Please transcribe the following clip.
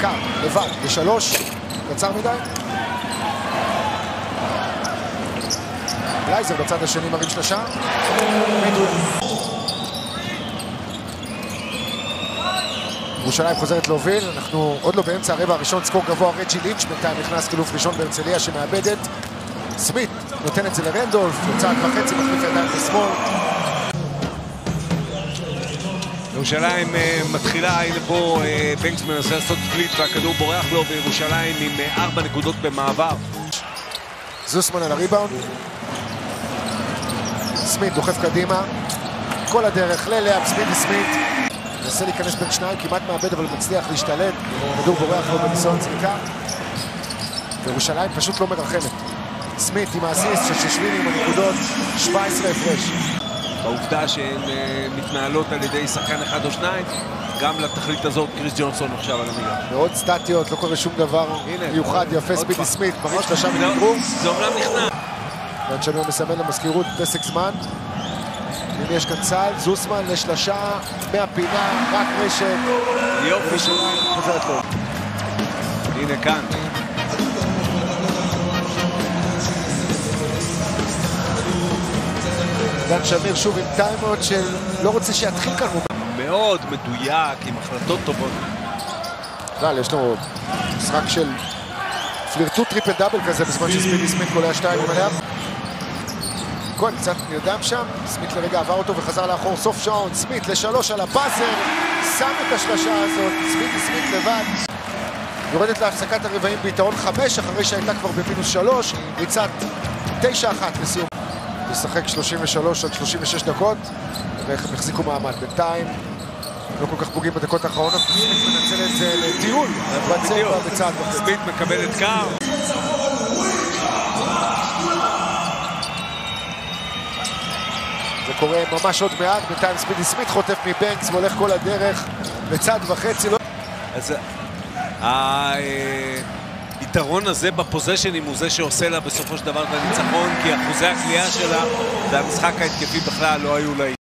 קר, לבד, ב3, קצר מדי. גלייזר בצד השני מרים שלושה. ירושלים חוזרת להוביל, אנחנו עוד לא באמצע הרבע הראשון, סקור גבוה, רג'י לינץ' בינתיים נכנס חילוף ראשון בהרצליה שמאבדת. סמית נותן את זה לרנדולף, בצד וחצי מחליף ידיים בשמאל. ירושלים מתחילה, הנה פה בנקס מנסה לעשות פליט והכדור בורח לו, וירושלים עם 4 נקודות במעבר. זוסמן על הריבאונד. סמית דוחף קדימה, כל הדרך ללאב סמית. מנסה להיכנס בין שניים, כמעט מאבד אבל מצליח להשתלט. כדור בורח לו בניסיון זריקה. וירושלים פשוט לא מרחמת. סמית עם האסיסט של ששוויני עם הנקודות, 17 הפרש. בעובדה שהן מתנהלות על ידי שחקן אחד או שניים, גם לתכלית הזאת קריס ג'ונסון עכשיו על המגרש. מאוד סטטיות, לא קורה שום דבר מיוחד, יפה ספידי סמית, מרים שלושה מנגרום. זה אומנם נכנע. ואנשמיון מסמן למזכירות פסק זמן. הנה יש כאן צהל, זוסמן לשלושה מהפינה, רק רשת. יופי. חוזרת לו. הנה כאן. דן שמיר שוב עם טיימות של לא רוצה שיתחיל כאן. מאוד מדויק, עם החלטות טובות. בכלל, יש לנו משחק של פלירטוט טריפל דאבל כזה בזמן שספידי סמית קולע 2 עליו. כהן קצת נרדם שם, סמית לרגע עבר אותו וחזר לאחור, סוף שעון, סמית ל3 על הבאזר, שם את השלשה הזאת, ספידי סמית לבד. יורדת להפסקת הרבעים ביתרון 5 אחרי שהייתה כבר במינוס 3, ריצת 9-1 לסיום. לשחק 33 עד 36 דקות, ואיך הם החזיקו מעמד. בינתיים לא כל כך פוגעים בדקות האחרונות, סמית מנצל את זה לטיול, בצד. סמית מקבל את קר. זה קורה ממש עוד מעט, בינתיים ספידי סמית חוטף מבנקס והולך כל הדרך בצד וחצי. אז היתרון הזה בפוזיישנים הוא זה שעושה לה בסופו של דבר את הניצחון, כי אחוזי הקליעה שלה והמשחק ההתקפי בכלל לא היו לה.